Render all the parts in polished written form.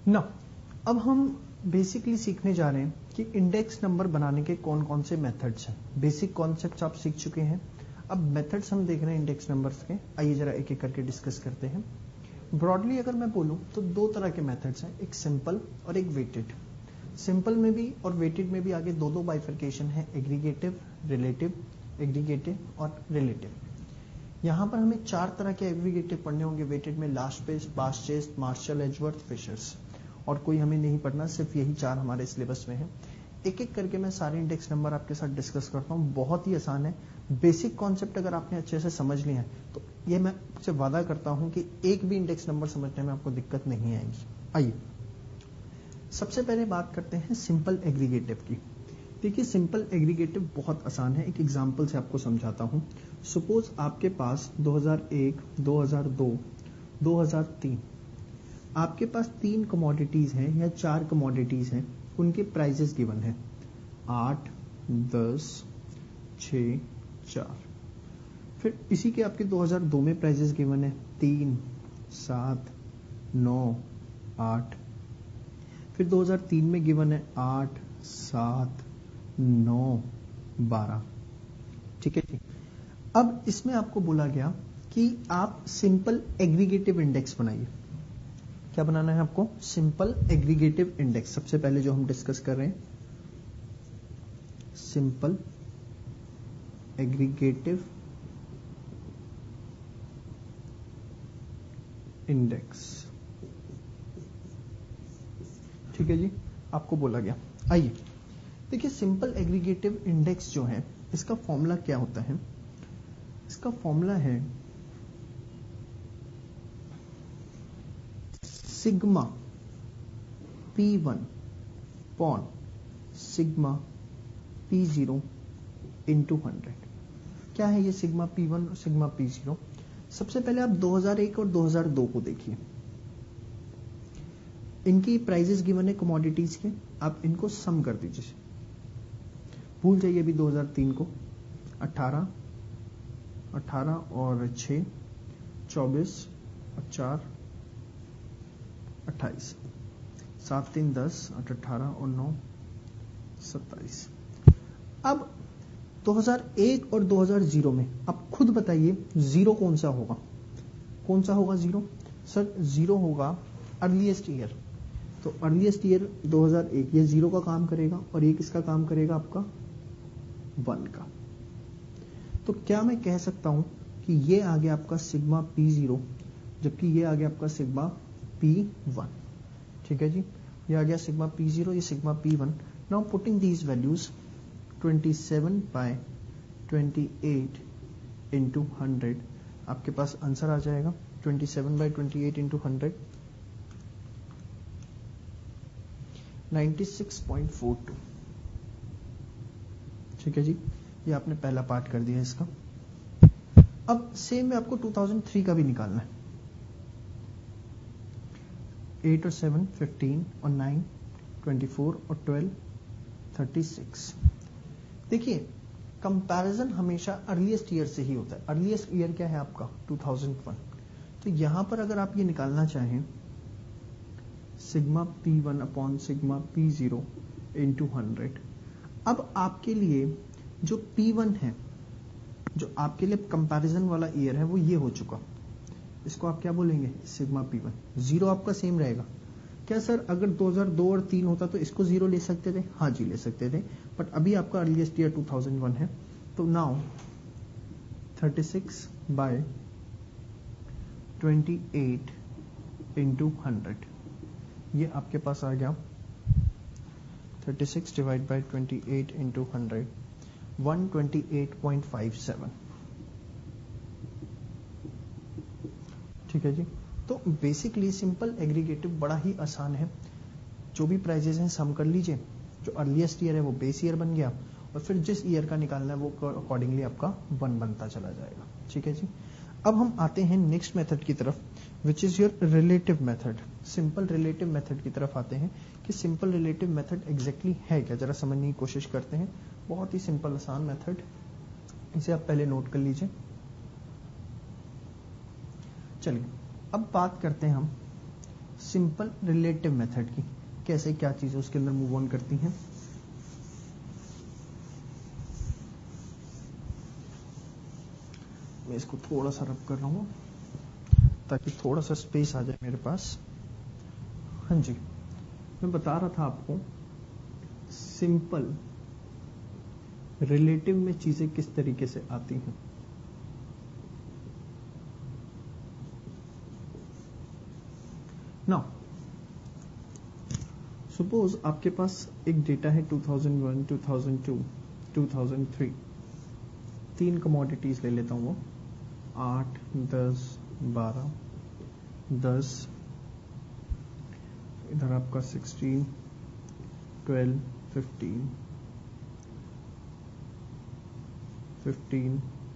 ना अब हम बेसिकली सीखने जा रहे हैं कि इंडेक्स नंबर बनाने के कौन कौन से मेथड्स हैं। बेसिक कॉन्सेप्ट्स आप सीख चुके हैं, अब मेथड्स हम देख रहे हैं इंडेक्स नंबर्स के। आइए जरा एक एक करके डिस्कस करते हैं। ब्रॉडली अगर मैं बोलूं तो दो तरह के मेथड्स हैं, एक सिंपल और एक वेटेड। सिंपल में भी और वेटेड में भी आगे दो दो बाइफर्केशन है, एग्रीगेटिव, रिलेटिव, एग्रीगेटिव और रिलेटिव। यहां पर हमें चार तरह के एग्रीगेटिव पढ़ने होंगे वेटेड में, लास्ट पेज, पास्ट चेस्ट, मार्शल, एजवर्थ, फिशर्स, और कोई हमें नहीं पढ़ना, सिर्फ यही चार हमारे सिलेबस में है। एक एक करके मैं सारे इंडेक्स नंबर आपके साथ डिस्कस करता हूं। बहुत ही आसान है, बेसिक कॉन्सेप्ट अगर आपने अच्छे से समझ लिया है तो ये मैं आपसे वादा करता हूं कि एक भी इंडेक्स नंबर समझने में आपको दिक्कत नहीं आएगी। आइए सबसे पहले बात करते हैं सिंपल एग्रीगेटिव की। देखिए सिंपल एग्रीगेटिव बहुत आसान है, एक एग्जांपल से आपको समझाता हूं। सपोज आपके पास 2001, 2002, 2003 आपके पास तीन कमोडिटीज हैं या चार कमोडिटीज हैं, उनके प्राइजेस गिवन है 8, 10, 6, 4। फिर इसी के आपके 2002 में प्राइजेस गिवन है 3, 7, 9, 8। फिर 2003 में गिवन है 8, 7, 9, 12। ठीक है जी। अब इसमें आपको बोला गया कि आप सिंपल एग्रीगेटिव इंडेक्स बनाइए। क्या बनाना है आपको? Simple aggregative index. सबसे पहले जो हम डिस्कस कर रहे हैं सिंपल एग्रीगेटिव इंडेक्स। ठीक है जी, आपको बोला गया। आइए देखिए सिंपल एग्रीगेटिव इंडेक्स जो है इसका फॉर्मूला क्या होता है। इसका फॉर्मूला है sigma P1 pawn sigma P0 into 100। क्या है ये सिग्मा P1 और सिग्मा P0? सबसे पहले आप 2001 और 2002 को देखिए, इनकी प्राइजेस गिवन है कमोडिटीज के, आप इनको सम कर दीजिए। भूल जाइए अभी 2003 को। 18 और 6, 24 और 4, 28, 7, 3, 10, 8, 18 और 9, 27। अब 2001 और 2000 में आप खुद बताइए जीरो कौन सा होगा? कौन सा होगा जीरो? सर जीरो होगा अर्लीस्ट ईयर। तो अर्लीस्ट ईयर 2001, ये जीरो का काम करेगा और ये किसका काम करेगा? आपका 1 का। तो क्या मैं कह सकता हूं कि ये आ गया आपका सिग्मा P0, जबकि ये आ गया आपका सिग्मा P1। ठीक है जी, ये आ गया सिग्मा P0, ये sigma P1। Now putting these values 27/28 into 100, आपके पास आंसर आ जाएगा 27/28 इंटू 100 96.42। ठीक है जी, ये आपने पहला पार्ट कर दिया इसका। अब सेम में आपको 2003 का भी निकालना है। 8 और 7 15 और 9 24 और 12 36। देखिए कंपैरिजन हमेशा अर्लीस्ट ईयर से ही होता है। अर्लीस्ट ईयर क्या है आपका? 2001। तो यहां पर अगर आप ये निकालना चाहें sigma P1 upon sigma P0 into 100, अब आपके लिए जो P1 है, जो आपके लिए कंपैरिजन वाला ईयर है, वो ये हो चुका। इसको आप क्या बोलेंगे? Sigma P1। जीरो आपका सेम रहेगा। क्या सर अगर 2002 और 3 होता तो इसको जीरो ले सकते थे? हाँ जी ले सकते थे, बट अभी आपका अर्लीस्ट ईयर 2001 है। तो नाउ 36/28 इंटू 100, ये आपके पास आ गया 36/28 इंटू 100 128.57। ठीक है जी। तो बेसिकली सिंपल एग्रीगेटिव बड़ा ही आसान है। जो भी प्राइजेस हैं सम कर लीजिए, जो अर्लीस्ट ईयर है वो बेस ईयर बन गया, और फिर जिस ईयर का निकालना है वो अकॉर्डिंगली आपका 1 बनता चला जाएगा। ठीक है जी। अब हम आते हैं नेक्स्ट मेथड की तरफ, which is your relative method. Simple relative method की तरफ आते हैं कि सिंपल रिलेटिव मेथड एग्जैक्टली है क्या, जरा समझने की कोशिश करते हैं। बहुत ही सिंपल आसान मेथड, इसे आप पहले नोट कर लीजिए। चलिए अब बात करते हैं हम सिंपल रिलेटिव मेथड की, कैसे क्या चीजें उसके अंदर मूव ऑन करती हैं। मैं इसको थोड़ा सा रब कर रहा हूं ताकि थोड़ा सा स्पेस आ जाए मेरे पास। हाँ जी, मैं बता रहा था आपको सिंपल रिलेटिव में चीजें किस तरीके से आती हैं। नाउ सपोज आपके पास एक डेटा है 2001, 2002, 2003, 3 कमोडिटीज ले लेता हूं वो 8, 10, 12, 10, इधर आपका 16, 12, 15, 15,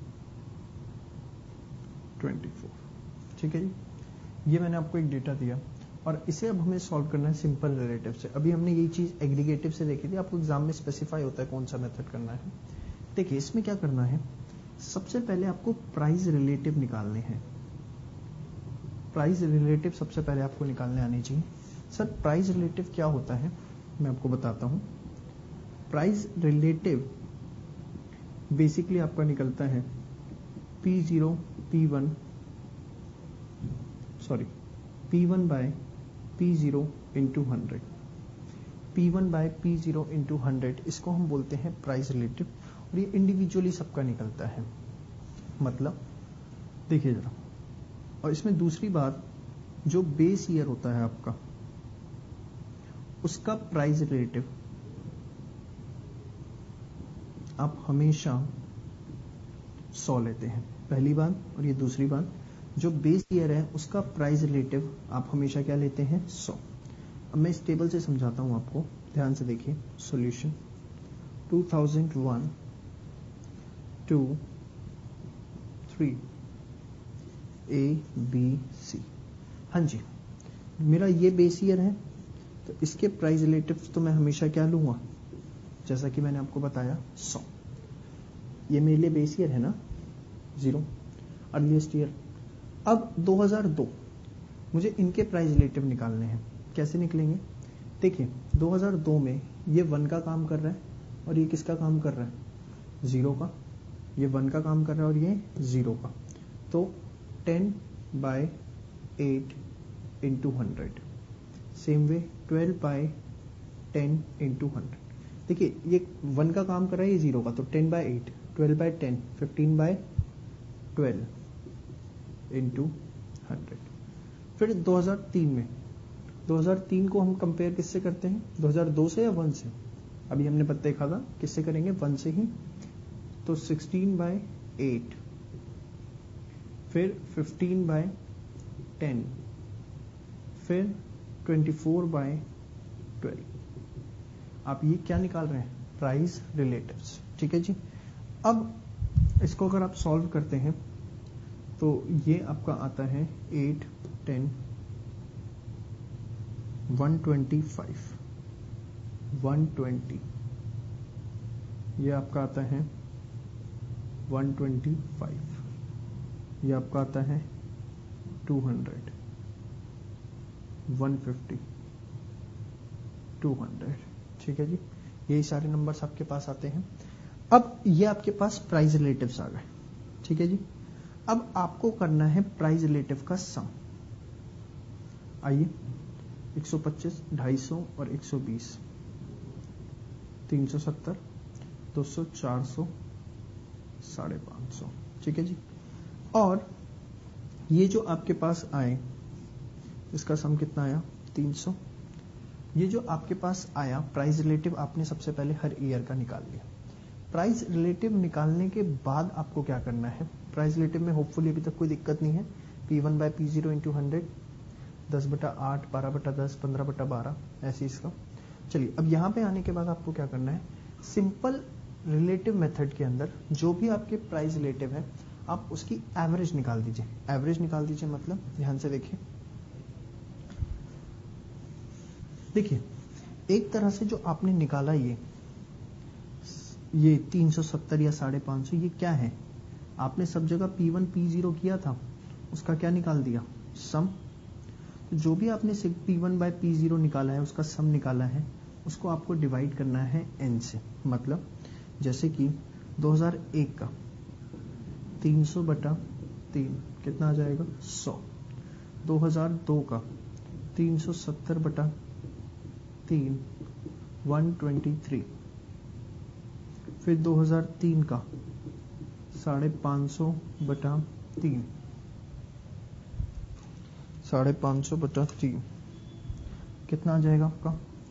24। ठीक है जी, ये मैंने आपको एक डेटा दिया और इसे अब हमें सॉल्व करना है सिंपल रिलेटिव से। अभी हमने यही चीज एग्रीगेटिव से देखी थी, आपको एग्जाम में स्पेसिफाई होता है कौन सा मेथड करना है। देखिए इसमें क्या करना है, सबसे पहले आपको प्राइस रिलेटिव निकालने हैं। प्राइस रिलेटिव सबसे पहले आपको निकालने आनी चाहिए। सर प्राइस रिलेटिव क्या होता है, मैं आपको बताता हूं। प्राइस रिलेटिव बेसिकली आपका निकलता है P0 P1 sorry P1 by P0 into 100, P1 by P0 into 100, इसको हम बोलते हैं प्राइस रिलेटिव। और ये इंडिविजुअली सबका निकलता है, मतलब देखिए जरा। और इसमें दूसरी बात, जो बेस ईयर होता है आपका, उसका प्राइस रिलेटिव आप हमेशा 100 लेते हैं, पहली बात। और ये दूसरी बात, जो बेस ईयर है उसका प्राइस रिलेटिव आप हमेशा क्या लेते हैं, 100। अब मैं इस टेबल से समझाता हूं आपको, ध्यान से देखिए। Solution 2001, 2, 3, A, B, C। हाँ जी, मेरा ये बेस ईयर है तो इसके प्राइस रिलेटिव तो मैं हमेशा क्या लूंगा, जैसा कि मैंने आपको बताया 100। ये मेरे लिए बेस ईयर है ना, 0 अर्लीस्ट ईयर। अब 2002 मुझे इनके प्राइस रिलेटिव निकालने हैं। कैसे निकलेंगे, देखिए 2002 में ये 1 का काम कर रहा है और ये किसका काम कर रहा है, 0 का। ये 1 का काम कर रहा है और ये 0 का। तो 10/8 इंटू 100। Same way 12/10 into 100। देखिए ये 1 का काम कर रहा है, ये 0 का, तो 10/8, 12/10, 15/12 इंटू 100। फिर 2003 में, 2003 को हम कंपेयर किससे करते हैं, 2002 से या 1 से। अभी हमने पता देखा था किससे करेंगे, 1 से ही। तो 16/8, फिर 15/10, फिर 24/12। आप ये क्या निकाल रहे हैं, प्राइस रिलेटिव्स। ठीक है जी। अब इसको अगर आप सॉल्व करते हैं तो ये आपका आता है 8, 10, 125, 120। ये आपका आता है 125। ये आपका आता है 200, 150, 200। ठीक है जी, यही सारे नंबर्स आपके पास आते हैं। अब ये आपके पास प्राइस रिलेटिव्स आ गए। ठीक है जी, अब आपको करना है प्राइस रिलेटिव का सम। आइए 125, 250 और 120, 370, 200, 400, 550। ठीक है जी। और ये जो आपके पास आए, इसका सम कितना आया, 300। ये जो आपके पास आया प्राइस रिलेटिव, आपने सबसे पहले हर ईयर का निकाल लिया। प्राइस रिलेटिव निकालने के बाद आपको क्या करना है, प्राइस रिलेटिव में होपफुली अभी तक कोई दिक्कत नहीं है। P1 बाय P0 इंटू 100, 10/8, 12/10, 15/12, ऐसे इसका। चलिए अब यहां पे आने के बाद आपको क्या करना है, सिंपल रिलेटिव मेथड के अंदर जो भी आपके प्राइस रिलेटिव है आप उसकी एवरेज निकाल दीजिए। एवरेज निकाल दीजिए मतलब, ध्यान से देखिए। देखिए एक तरह से जो आपने निकाला ये 370 या 550, ये क्या है, आपने सब जगह P1 P0 किया था, उसका क्या निकाल दिया, सम। तो जो भी आपने P1 बाय P0 निकाला है, उसका सम निकाला है, उसको आपको डिवाइड करना है n से। मतलब जैसे कि 2001 का 300/3 कितना आ जाएगा 100, 2002 का 370/3 123, फिर 2003 का 550/3 550/3 कितना आ जाएगा आपका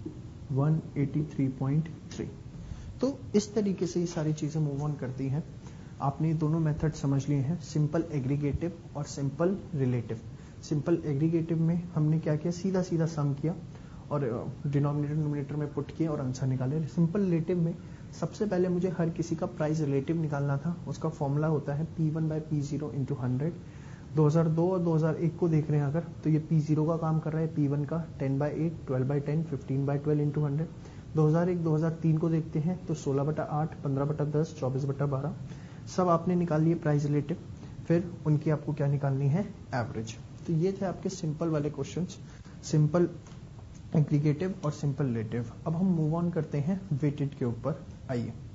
183.3। तो इस तरीके से ये सारी चीजें मूव ऑन करती हैं। आपने दोनों मेथड समझ लिए हैं, सिंपल एग्रीगेटिव और सिंपल रिलेटिव। सिंपल एग्रीगेटिव में हमने क्या किया, सीधा सीधा सम किया और डिनोमिनेटर न्यूमरेटर में पुट किए और आंसर निकाले। सिंपल रिलेटिव में सबसे पहले मुझे हर किसी का प्राइस रिलेटिव निकालना था। उसका फॉर्मूला होता है P1 बाय P0 इंटू 100। 2002 और 2001 को देख रहे हैं अगर, तो ये P0 का काम कर रहा है, P1 का 10/8, 12/10, 15/12 इंटू 100। 2001 2003 को देखते हैं तो 16/8, 15/10, 24/12 सब आपने निकाल लिए प्राइस रिलेटिव। फिर उनकी आपको क्या निकालनी है, एवरेज। तो ये थे आपके सिंपल वाले क्वेश्चंस, सिंपल एग्रीगेटिव और सिंपल रिलेटिव। अब हम मूव ऑन करते हैं वेटेड के ऊपर। आइए